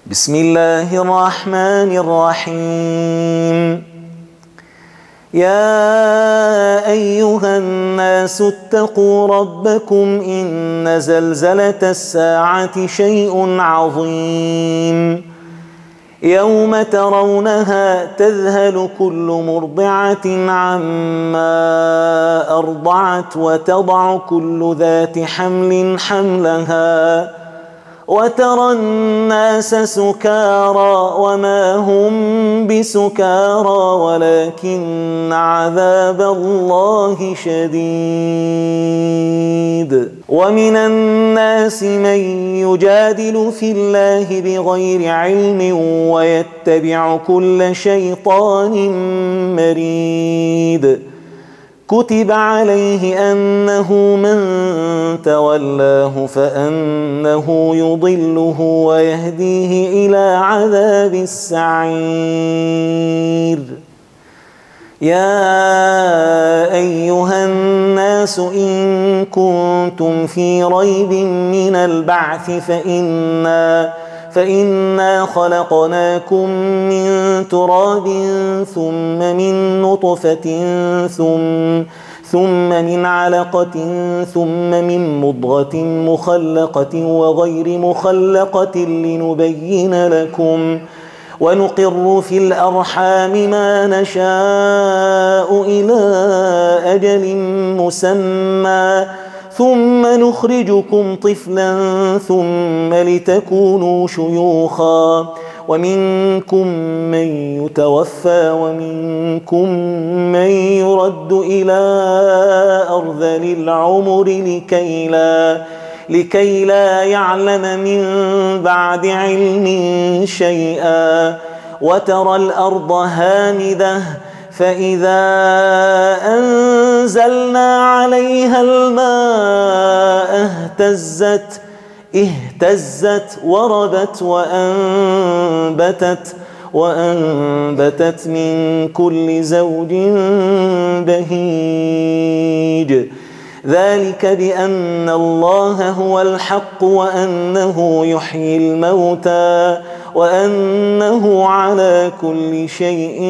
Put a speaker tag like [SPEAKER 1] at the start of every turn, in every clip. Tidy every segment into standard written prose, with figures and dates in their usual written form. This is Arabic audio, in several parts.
[SPEAKER 1] بسم الله الرحمن الرحيم. يا أيها الناس اتقوا ربكم إن زلزلة الساعة شيء عظيم يوم ترونها تذهل كل مرضعة عما أرضعت وتضع كل ذات حمل حملها وترى الناس سكارى وما هم بسكارى ولكن عذاب الله شديد. ومن الناس من يجادل في الله بغير علم ويتبع كل شيطان مريد. كتب عليه أنه من تولاه فأنه يضله ويهديه إلى عذاب السعير. يا أيها الناس إن كنتم في ريب من البعث فإنا خلقناكم من تراب ثم من نطفة ثم من علقة ثم من مضغة مخلقة وغير مخلقة لنبين لكم ونقر في الأرحام ما نشاء إلى أجل مسمى ثم نخرجكم طفلا ثم لتكونوا شيوخا ومنكم من يتوفى ومنكم من يرد إلى أرذل العمر لكي لا يعلم من بعد علم شيئا. وترى الأرض هامدة فإذا أنزلنا عليها الماء اهتزت وربت وأنبتت من كل زوج بهيج. ذلك بأن الله هو الحق وأنه يحيي الموتى وأنه على كل شيء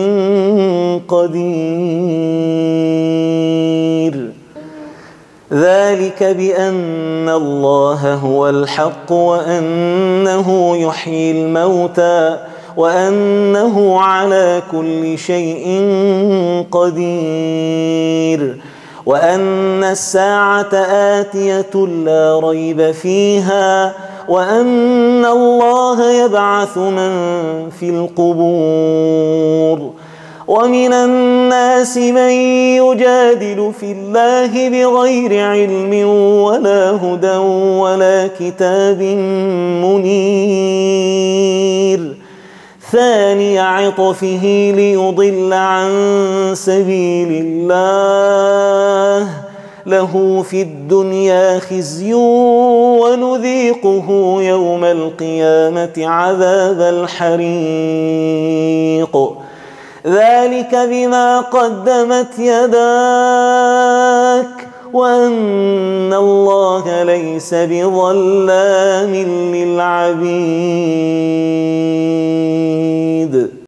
[SPEAKER 1] قدير. ذلك بأن الله هو الحق وأنه يحيي الموتى وأنه على كل شيء قدير وأن الساعة آتية لا ريب فيها وأن الله يبعث من في القبور. ومن الناس من يجادل في الله بغير علم ولا هدى ولا كتاب منير. ثاني عطفه ليضل عن سبيل الله له في الدنيا خزي ونذيقه يوم القيامة عذاب الحريق. ذلك بما قدمت يداك وأن الله ليس بظلام للعبيد.